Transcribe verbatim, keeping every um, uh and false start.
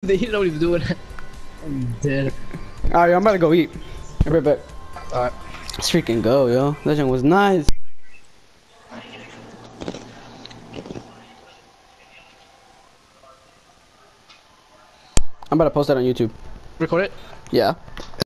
he know what he's doing. I'm dead. Alright, I'm about to go eat. I'll be right back. Alright. Let's freaking go, yo. That shit was nice. I'm about to post that on YouTube. Record it? Yeah.